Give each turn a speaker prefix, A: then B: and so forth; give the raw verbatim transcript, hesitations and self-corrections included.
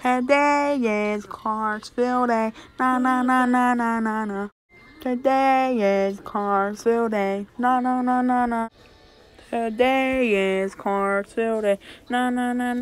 A: Today is Clarksville Day. Na na na na na na na. Today is Clarksville Day. Na na na na na. Today is Clarksville Day. Na na na na.